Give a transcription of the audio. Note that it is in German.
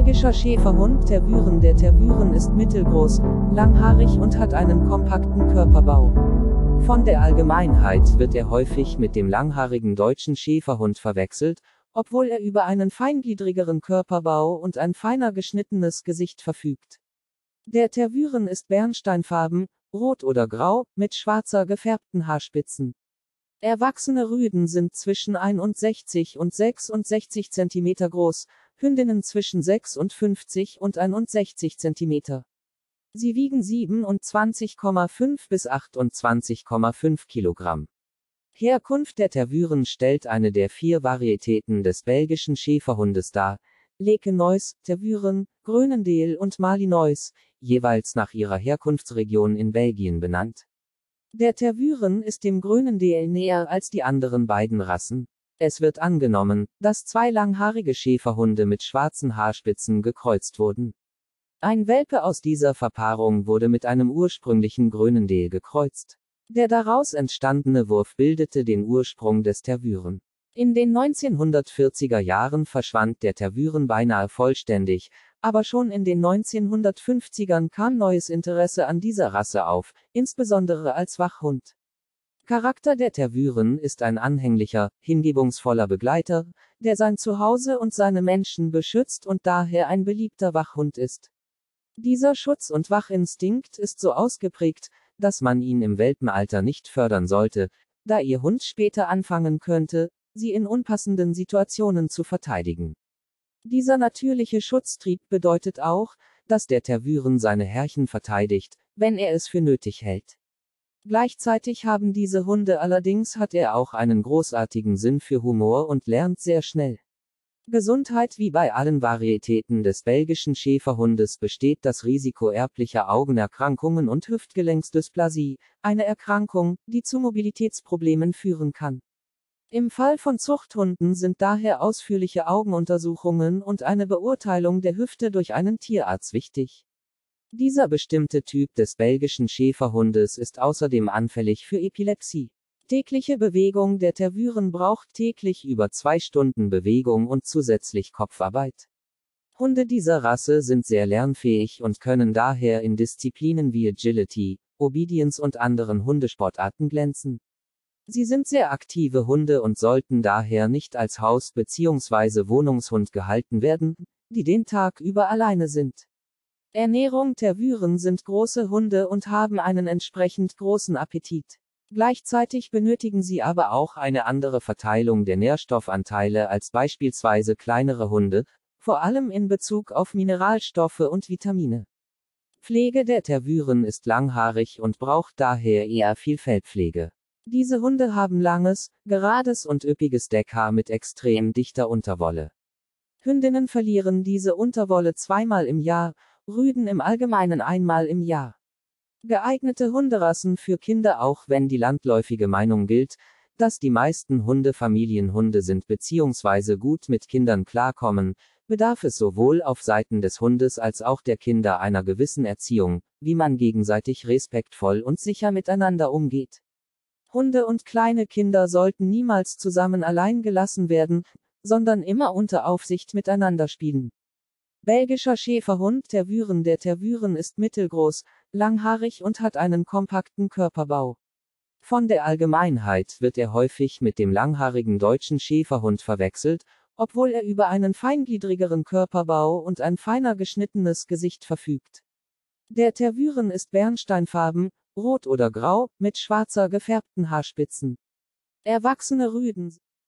Belgischer Schäferhund Tervuren. Der Tervuren ist mittelgroß, langhaarig und hat einen kompakten Körperbau. Von der Allgemeinheit wird er häufig mit dem langhaarigen deutschen Schäferhund verwechselt, obwohl er über einen feingliedrigeren Körperbau und ein feiner geschnittenes Gesicht verfügt. Der Tervuren ist bernsteinfarben, rot oder grau, mit schwarzer gefärbten Haarspitzen. Erwachsene Rüden sind zwischen 61 und 66 cm groß, Hündinnen zwischen 56 und 61 cm. Sie wiegen 27,5 bis 28,5 Kilogramm. Herkunft der Tervuren stellt eine der 4 Varietäten des belgischen Schäferhundes dar: Lekenois, Tervuren, Groenendael und Malinois, jeweils nach ihrer Herkunftsregion in Belgien benannt. Der Tervuren ist dem Groenendael näher als die anderen beiden Rassen. Es wird angenommen, dass 2 langhaarige Schäferhunde mit schwarzen Haarspitzen gekreuzt wurden. Ein Welpe aus dieser Verpaarung wurde mit einem ursprünglichen Groenendael gekreuzt. Der daraus entstandene Wurf bildete den Ursprung des Tervuren. In den 1940er Jahren verschwand der Tervuren beinahe vollständig, aber schon in den 1950ern kam neues Interesse an dieser Rasse auf, insbesondere als Wachhund. Charakter der Tervuren ist ein anhänglicher, hingebungsvoller Begleiter, der sein Zuhause und seine Menschen beschützt und daher ein beliebter Wachhund ist. Dieser Schutz- und Wachinstinkt ist so ausgeprägt, dass man ihn im Welpenalter nicht fördern sollte, da Ihr Hund später anfangen könnte, Sie in unpassenden Situationen zu verteidigen. Dieser natürliche Schutztrieb bedeutet auch, dass der Tervuren seine Herrchen verteidigt, wenn er es für nötig hält. Gleichzeitig haben diese Hunde allerdings hat er auch einen großartigen Sinn für Humor und lernt sehr schnell. Gesundheit. Wie bei allen Varietäten des belgischen Schäferhundes besteht das Risiko erblicher Augenerkrankungen und Hüftgelenksdysplasie, eine Erkrankung, die zu Mobilitätsproblemen führen kann. Im Fall von Zuchthunden sind daher ausführliche Augenuntersuchungen und eine Beurteilung der Hüfte durch einen Tierarzt wichtig. Dieser bestimmte Typ des belgischen Schäferhundes ist außerdem anfällig für Epilepsie. Tägliche Bewegung. Der Tervuren braucht täglich über 2 Stunden Bewegung und zusätzlich Kopfarbeit. Hunde dieser Rasse sind sehr lernfähig und können daher in Disziplinen wie Agility, Obedience und anderen Hundesportarten glänzen. Sie sind sehr aktive Hunde und sollten daher nicht als Haus- bzw. Wohnungshund gehalten werden, die den Tag über alleine sind. Ernährung. Tervuren sind große Hunde und haben einen entsprechend großen Appetit. Gleichzeitig benötigen sie aber auch eine andere Verteilung der Nährstoffanteile als beispielsweise kleinere Hunde, vor allem in Bezug auf Mineralstoffe und Vitamine. Pflege. Der Tervuren ist langhaarig und braucht daher eher viel Fellpflege. Diese Hunde haben langes, gerades und üppiges Deckhaar mit extrem dichter Unterwolle. Hündinnen verlieren diese Unterwolle 2-mal im Jahr, Rüden im Allgemeinen 1-mal im Jahr. Geeignete Hunderassen für Kinder. Auch wenn die landläufige Meinung gilt, dass die meisten Hunde Familienhunde sind bzw. gut mit Kindern klarkommen, bedarf es sowohl auf Seiten des Hundes als auch der Kinder einer gewissen Erziehung, wie man gegenseitig respektvoll und sicher miteinander umgeht. Hunde und kleine Kinder sollten niemals zusammen allein gelassen werden, sondern immer unter Aufsicht miteinander spielen. Belgischer Schäferhund Tervuren. Der Tervuren ist mittelgroß, langhaarig und hat einen kompakten Körperbau. Von der Allgemeinheit wird er häufig mit dem langhaarigen deutschen Schäferhund verwechselt, obwohl er über einen feingliedrigeren Körperbau und ein feiner geschnittenes Gesicht verfügt. Der Tervuren ist bernsteinfarben, rot oder grau, mit schwarzer gefärbten Haarspitzen. Erwachsene Rüden